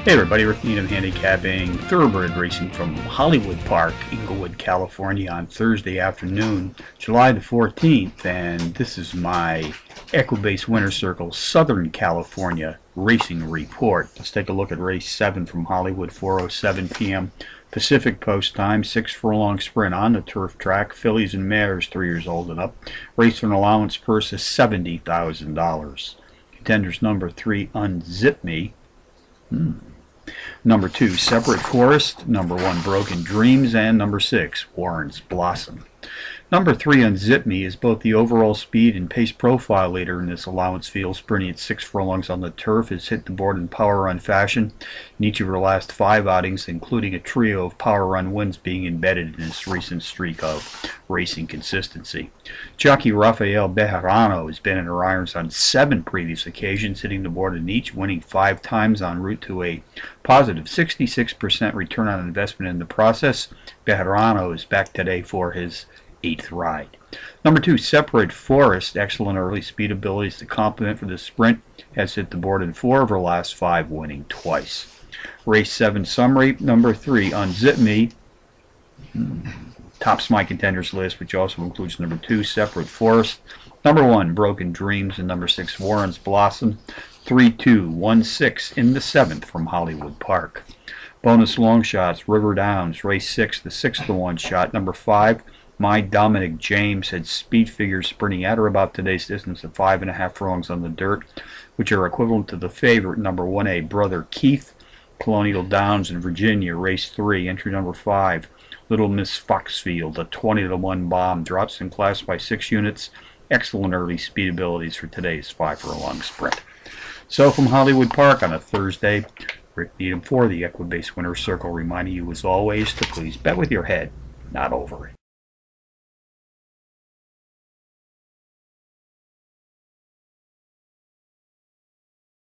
Hey everybody, Rick Needham handicapping thoroughbred racing from Hollywood Park, Inglewood, California on Thursday afternoon, July the 14th, and this is my Equibase Winter Circle Southern California racing report. Let's take a look at race 7 from Hollywood, 4:07 p.m. Pacific Post time, 6 furlong sprint on the turf track, fillies and mares 3 years old and up. Race for an allowance purse is $70,000. Contenders number 3, Unzip Me. Number 2, Separate Forest. Number 1, Broken Dreams. And number 6, Warren's Blossom. Number 3, Unzip Me, is both the overall speed and pace profile leader in this allowance field, sprinting at 6 furlongs on the turf. Has hit the board in power run fashion in each of her last 5 outings, including a trio of power run wins being embedded in this recent streak of racing consistency. Jockey Rafael Bejarano has been in her irons on 7 previous occasions, hitting the board in each, winning 5 times en route to a positive 66% return on investment in the process. Bejarano is back today for his 8th ride. Number 2, Separate Forest, excellent early speed abilities to complement for the sprint, has hit the board in 4 of her last 5, winning twice. Race 7 summary. Number 3, Unzip Me, tops my contenders list, which also includes number 2, Separate Forest, number 1, Broken Dreams, and number 6, Warren's Blossom. 3-2-1-6 in the 7th from Hollywood Park. Bonus long shots, River Downs, race 6, the 6-1 shot. Number 5, My Dominic James, had speed figures sprinting at or about today's distance of 5.5 furlongs on the dirt, which are equivalent to the favorite, number 1A, Brother Keith. Colonial Downs in Virginia, race 3, entry number 5, Little Miss Foxfield, a 20-1 bomb, drops in class by 6 units. Excellent early speed abilities for today's 5 furlong sprint. So from Hollywood Park on a Thursday, Rick Needham for the Equibase Winter Circle, reminding you as always to please bet with your head, not over it.